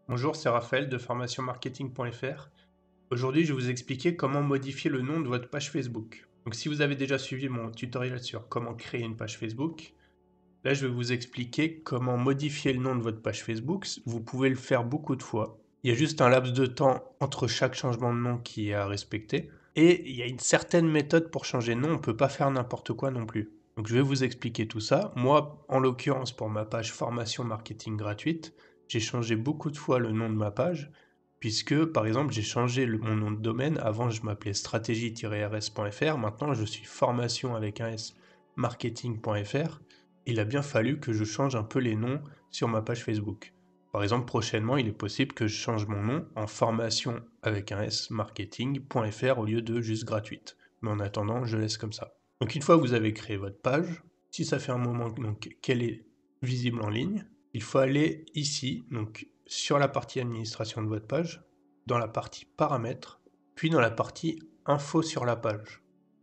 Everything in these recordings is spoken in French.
Bonjour, c'est Raphaël de formationmarketing.fr. Aujourd'hui, je vais vous expliquer comment modifier le nom de votre page Facebook. Donc, si vous avez déjà suivi mon tutoriel sur comment créer une page Facebook, là, je vais vous expliquer comment modifier le nom de votre page Facebook. Vous pouvez le faire beaucoup de fois. Il y a juste un laps de temps entre chaque changement de nom qui est à respecter. Et il y a une certaine méthode pour changer de nom. On ne peut pas faire n'importe quoi non plus. Donc, je vais vous expliquer tout ça. Moi, en l'occurrence, pour ma page formation marketing gratuite, j'ai changé beaucoup de fois le nom de ma page, puisque, par exemple, j'ai changé mon nom de domaine. Avant, je m'appelais stratégie-rs.fr. Maintenant, je suis formation avec un S marketing.fr. Il a bien fallu que je change un peu les noms sur ma page Facebook. Par exemple, prochainement, il est possible que je change mon nom en formation avec un S marketing.fr au lieu de juste gratuite. Mais en attendant, je laisse comme ça. Donc une fois que vous avez créé votre page, si ça fait un moment qu'elle est visible en ligne, il faut aller ici, donc sur la partie administration de votre page, dans la partie paramètres, puis dans la partie info sur la page.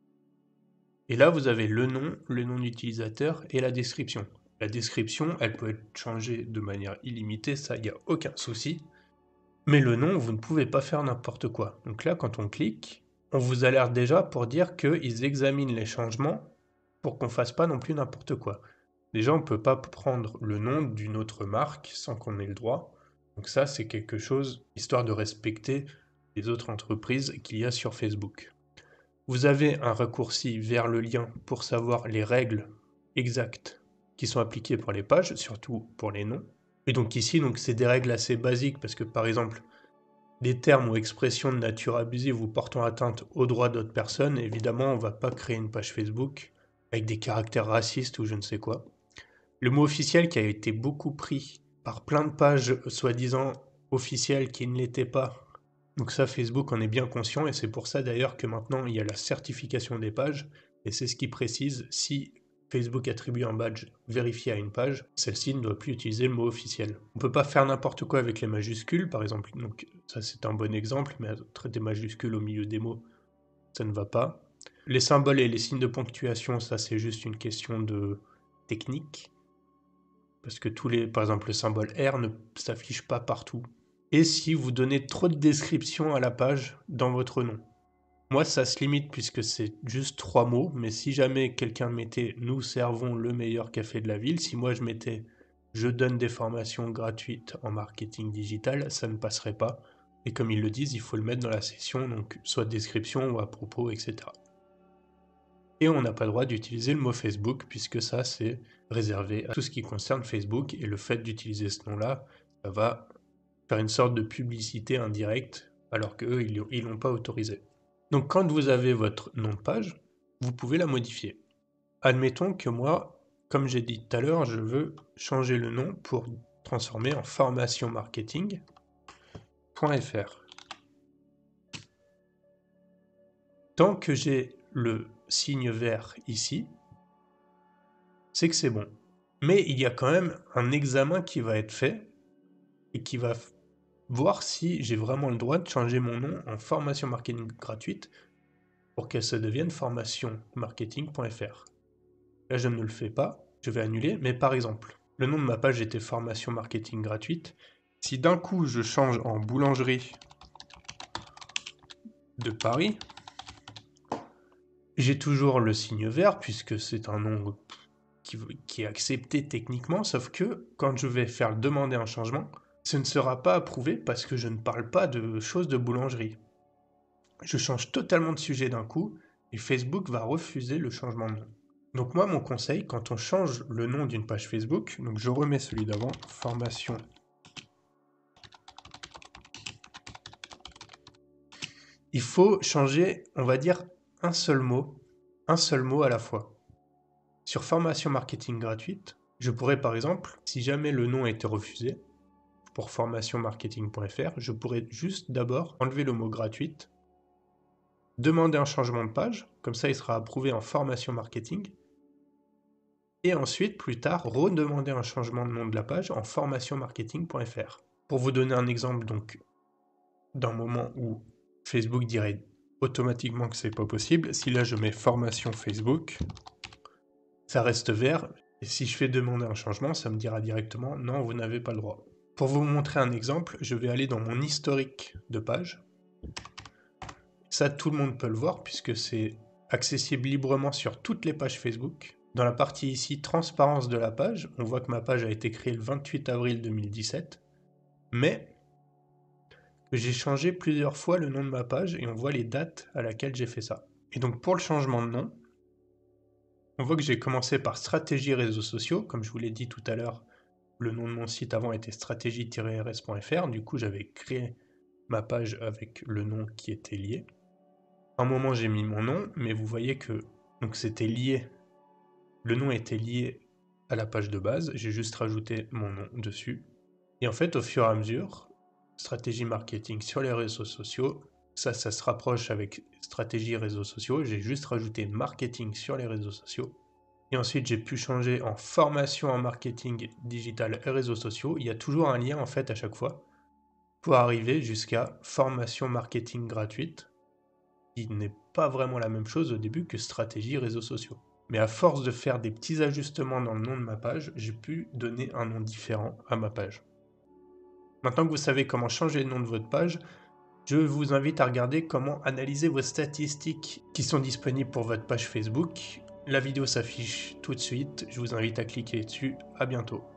Et là, vous avez le nom d'utilisateur et la description. La description, elle peut être changée de manière illimitée, ça, il n'y a aucun souci. Mais le nom, vous ne pouvez pas faire n'importe quoi. Donc là, quand on clique, on vous alerte déjà pour dire qu'ils examinent les changements pour qu'on ne fasse pas non plus n'importe quoi. Déjà, on ne peut pas prendre le nom d'une autre marque sans qu'on ait le droit. Donc ça, c'est quelque chose, histoire de respecter les autres entreprises qu'il y a sur Facebook. Vous avez un raccourci vers le lien pour savoir les règles exactes qui sont appliquées pour les pages, surtout pour les noms. Et donc ici, c'est des règles assez basiques parce que par exemple, des termes ou expressions de nature abusive ou portant atteinte aux droits d'autres personnes, évidemment, on ne va pas créer une page Facebook avec des caractères racistes ou je ne sais quoi. Le mot officiel qui a été beaucoup pris par plein de pages soi-disant officielles qui ne l'étaient pas. Donc ça, Facebook en est bien conscient et c'est pour ça d'ailleurs que maintenant il y a la certification des pages et c'est ce qui précise si Facebook attribue un badge vérifié à une page, celle-ci ne doit plus utiliser le mot officiel. On ne peut pas faire n'importe quoi avec les majuscules, par exemple, donc ça c'est un bon exemple, mais traiter majuscules au milieu des mots, ça ne va pas. Les symboles et les signes de ponctuation, ça c'est juste une question de technique, parce que par exemple le symbole R ne s'affiche pas partout. Et si vous donnez trop de description à la page dans votre nom. Moi, ça se limite puisque c'est juste 3 mots, mais si jamais quelqu'un mettait «Nous servons le meilleur café de la ville», si moi je mettais «Je donne des formations gratuites en marketing digital», ça ne passerait pas. Et comme ils le disent, il faut le mettre dans la section, donc soit description ou à propos, etc. Et on n'a pas le droit d'utiliser le mot Facebook puisque ça, c'est réservé à tout ce qui concerne Facebook, et le fait d'utiliser ce nom-là, ça va faire une sorte de publicité indirecte, alors qu'eux, ils l'ont pas autorisé. Donc quand vous avez votre nom de page, vous pouvez la modifier. Admettons que moi, comme j'ai dit tout à l'heure, je veux changer le nom pour transformer en formationmarketing.fr. Tant que j'ai le signe vert ici, c'est que c'est bon. Mais il y a quand même un examen qui va être fait et qui va voir si j'ai vraiment le droit de changer mon nom en formation marketing gratuite pour qu'elle se devienne formationmarketing.fr. Là, je ne le fais pas, je vais annuler, mais par exemple, le nom de ma page était formation marketing gratuite. Si d'un coup je change en boulangerie de Paris, j'ai toujours le signe vert puisque c'est un nom qui est accepté techniquement, sauf que quand je vais faire demander un changement, ce ne sera pas approuvé parce que je ne parle pas de choses de boulangerie. Je change totalement de sujet d'un coup et Facebook va refuser le changement de nom. Donc moi, mon conseil, quand on change le nom d'une page Facebook, donc je remets celui d'avant, formation. Il faut changer, on va dire, un seul mot à la fois. Sur formation marketing gratuite, je pourrais par exemple, si jamais le nom a été refusé, pour formationmarketing.fr, je pourrais juste d'abord enlever le mot gratuite, demander un changement de page, comme ça il sera approuvé en formation marketing, et ensuite, plus tard, redemander un changement de nom de la page en formationmarketing.fr. Pour vous donner un exemple donc d'un moment où Facebook dirait automatiquement que c'est pas possible, si là je mets formation Facebook, ça reste vert, et si je fais demander un changement, ça me dira directement non, vous n'avez pas le droit. Pour vous montrer un exemple, je vais aller dans mon historique de page. Ça, tout le monde peut le voir puisque c'est accessible librement sur toutes les pages Facebook. Dans la partie ici, transparence de la page, on voit que ma page a été créée le 28 avril 2017, mais que j'ai changé plusieurs fois le nom de ma page et on voit les dates à laquelle j'ai fait ça. Et donc pour le changement de nom, on voit que j'ai commencé par stratégie réseaux sociaux, comme je vous l'ai dit tout à l'heure, le nom de mon site avant était stratégie-rs.fr, du coup j'avais créé ma page avec le nom qui était lié. À un moment j'ai mis mon nom, mais vous voyez que donc c'était lié, le nom était lié à la page de base, j'ai juste rajouté mon nom dessus. Et en fait au fur et à mesure, stratégie marketing sur les réseaux sociaux, ça se rapproche avec stratégie réseaux sociaux, j'ai juste rajouté marketing sur les réseaux sociaux. Et ensuite, j'ai pu changer en formation en marketing digital et réseaux sociaux. Il y a toujours un lien en fait à chaque fois pour arriver jusqu'à formation marketing gratuite, qui n'est pas vraiment la même chose au début que stratégie réseaux sociaux. Mais à force de faire des petits ajustements dans le nom de ma page, j'ai pu donner un nom différent à ma page. Maintenant que vous savez comment changer le nom de votre page, je vous invite à regarder comment analyser vos statistiques qui sont disponibles pour votre page Facebook. La vidéo s'affiche tout de suite, je vous invite à cliquer dessus, à bientôt.